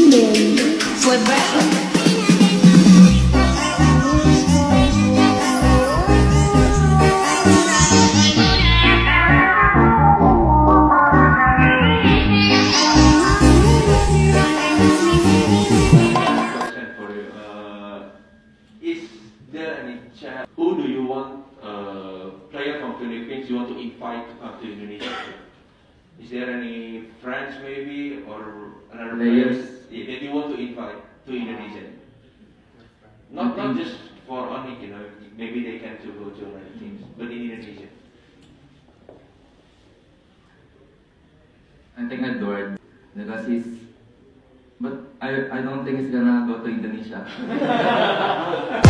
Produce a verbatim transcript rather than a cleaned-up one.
Legendary forever. Who do you want, uh, player from Philippines you want to invite uh, to Indonesia? Is there any friends maybe or another players yeah, that you want to invite to Indonesia? Not not just for Onic, you know, maybe they can to go to other teams, but in Indonesia. I think Edward, because he's, but I I don't think he's gonna go to Indonesia.